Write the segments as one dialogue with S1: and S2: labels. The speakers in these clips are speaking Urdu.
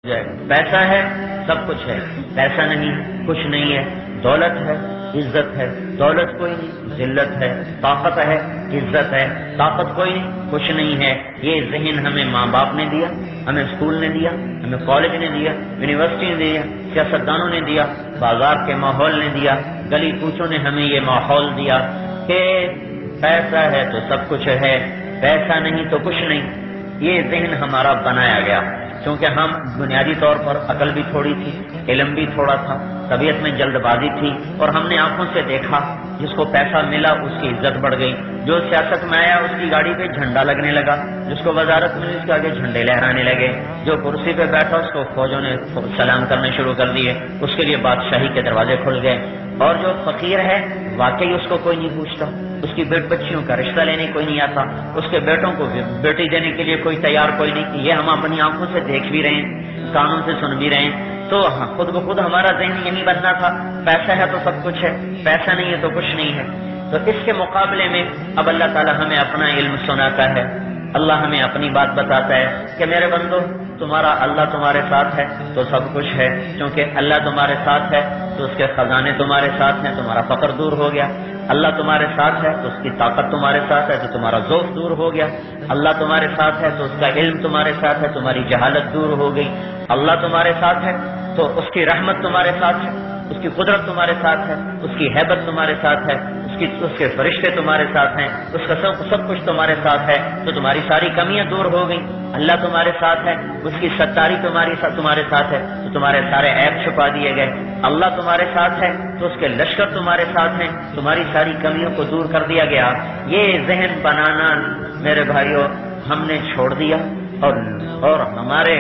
S1: پیسہ ہے سب کچھ ہے، پیسہ نہیں کچھ نہیں ہے، دولت ہے عزت ہے، دولت کوئی نہیں ذلت ہے، طاقت ہے عزت ہے، طاقت کوئی نہیں کچھ نہیں ہے۔ یہ ذہن ہمیں ماں باپ نے دیا، ہمیں اسکول نے دیا، ہمیں کالج نے دیا، یونیورسٹی نے دیا، سیاستدانوں نے دیا، بازار کے ماحول نے دیا، گلی کوچوں نے ہمیں یہ ماحول دیا کہ پیسہ ہے تو سب کچھ ہے، پیسہ نہیں تو کچھ نہیں۔ یہ ذہن ہمارا بنایا گیا کیونکہ ہم بنیادی طور پر عقل بھی تھوڑی تھی، علم بھی تھوڑا تھا، طبیعت میں جلد بازی تھی، اور ہم نے آنکھوں سے دیکھا جس کو پیسہ ملا اس کی عزت بڑھ گئی، جو سیاست میں آیا اس کی گاڑی پہ جھنڈا لگنے لگا، جس کو وزارت ملی اس کے آگے جھنڈے لہرانے لگے، جو کرسی پہ بیٹھا اس کو فوجوں نے سلام کرنے شروع کر دیے، اس کے لیے بادشاہی کے دروازے کھل گئے۔ اور جو فقیر ہے واقعی اس کو کوئی نہیں پوچھتا، اس کی بیٹ بچیوں کا رشتہ لینے کوئی نہیں آتا، اس کے بیٹوں کو بیٹی دینے کے لیے کوئی تیار کوئی نہیں۔ یہ ہم اپنی آنکھوں سے دیکھ بھی رہے ہیں، کانوں سے سن بھی رہے ہیں، تو خود بخود ہمارا ذہن یہی بننا تھا پیسہ ہے تو سب کچھ ہے، پیسہ نہیں ہے تو کچھ نہیں ہے۔ تو اس کے مقابلے میں اب اللہ تعالیٰ ہمیں اپنا علم سناتا ہے، اللہ ہمیں اپنی بات بتاتا ہے کہ میرے بندو تمہارا اللہ تمہارے ساتھ ہے تو سب کچھ ہے، کیونکہ اللہ تمہارے ساتھ ہے تو اس کے خزانے تمہارے ساتھ ہیں، تمہارا فقر دور ہو گیا۔ اللہ تمہارے ساتھ ہے تو اس کی طاقت تمہارے ساتھ ہے تو تمہارا ذوق دور ہو گیا۔ اللہ تمہارے ساتھ ہے تو اس کا علم تمہارے ساتھ ہے، تمہاری جہالت دور ہو گئی۔ اللہ تمہارے ساتھ ہے تو اس کی رحمت تمہارے ساتھ ہے، اس کی قدرت تمہارے ساتھ ہے، اس کی ہیبت تمہارے ساتھ ہے، اس کے فرشتے تمہارے ساتھ ہیں، اس کا سب کچھ تمہارے ساتھ ہے، تو تمہاری ساری کمیاں دور ہو گئیں۔ اللہ تمہارے ساتھ ہے، اس کی ستاری تمہارے ساتھ ہے تو تمہارے سارے عیب چھپا دیے گئے۔ اللہ تمہارے ساتھ ہے تو اس کے لشکر تمہارے ساتھ ہیں، تمہاری ساری کمیوں کو دور کر دیا گیا۔ یہ ذہن بنانا میرے بھائیوں ہم نے چھوڑ دیا، اور ہمارے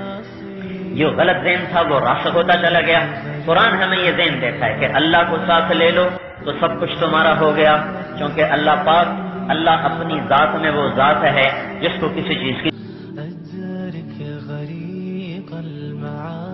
S1: جو غلط ذہن تھا وہ راسخ ہوتا چلا گیا۔ قرآن ہمیں یہ ذہن دیتا ہے کہ اللہ کو ساتھ لے لو تو سب کچھ تمہارا ہو گیا، کیونکہ اللہ پاک اللہ اپنی ذات میں وہ ذات ہے جس کو کسی چیز کی